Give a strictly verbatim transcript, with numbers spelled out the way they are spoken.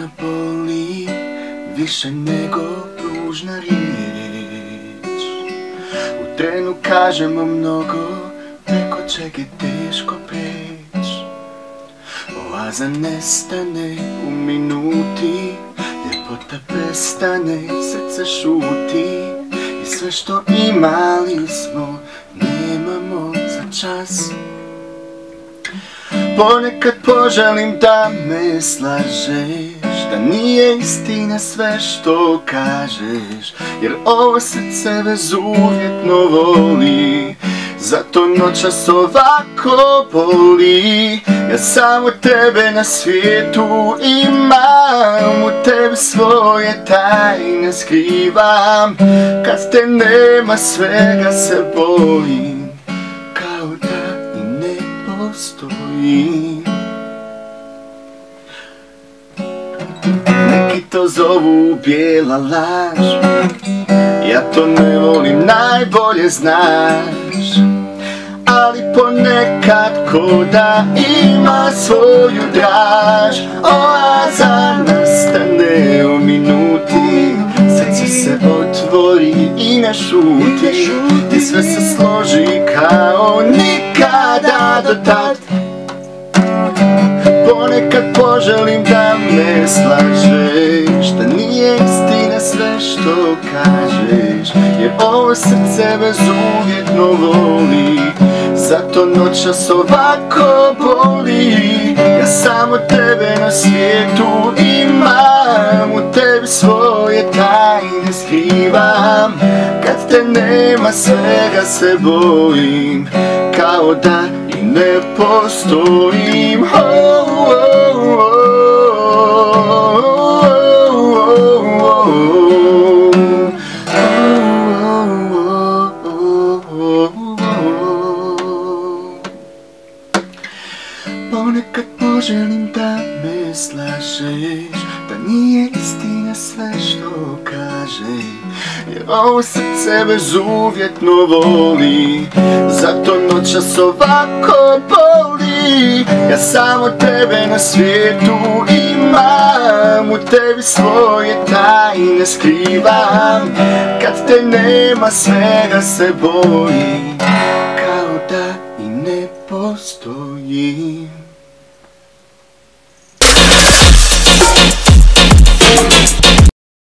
da boli više nego ružna riječ. U trenu kažemo mnogo, preko čeg je teško preć. Oaza nestane u minuti, ljepota prestane, srce šuti. I sve što imali smo, nemamo za čas. Ponekad poželim da me slažeš, da nije istina sve što kažeš, jer ovo srce bezuvjetno voli, zato noćas ovako boli. Ja samo tebe na svijetu imam, u tebi svoje tajne skrivam. Kad te nema svega se bojim, kao da i ne postojim. Neki to zovu bijela laž, ja to ne volim, najbolje znaš. Ali ponekad ko da ima svoju draž. Oaza nastane u minuti, srce se otvori i ne šuti. Ti sve se složi kao nikada do tad. Ponekad poželim da me slažeš, da nije istina sve što kažeš, jer ovo srce bezuvjetno voli, zato noćas ovako boli. Ja samo tebe na svijetu imam, u tebi svoje tajne skrivam. Kad te nema svega se bojim, kao da i ne postojim. Oh, oh, oh, oh. Ponekad poželim da me slažeš, da nije istina sve što kažeš, jer ovo srce bezuvjetno voli, zato noćas ovako boli. Ja samo tebe na svijetu imam, u tebi svoje tajne skrivam. Kad te nema svega se bojim, kao da i ne postojim.